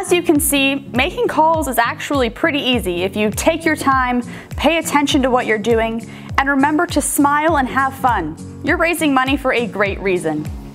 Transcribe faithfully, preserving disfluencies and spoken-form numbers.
As you can see, making calls is actually pretty easy if you take your time, pay attention to what you're doing, and remember to smile and have fun. You're raising money for a great reason.